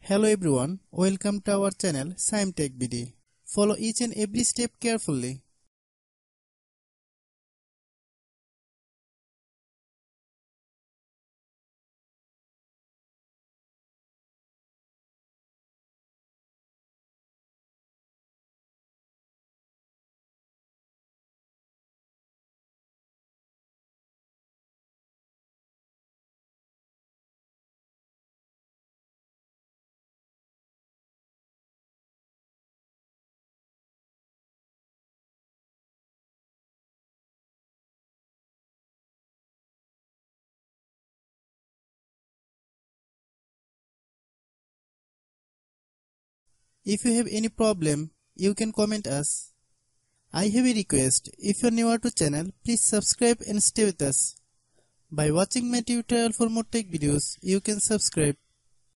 Hello everyone, welcome to our channel Shaem TechBD. Follow each and every step carefully. If you have any problem, you can comment us. I have a request, if you are new to channel, please subscribe and stay with us. By watching my tutorial for more tech videos, you can subscribe.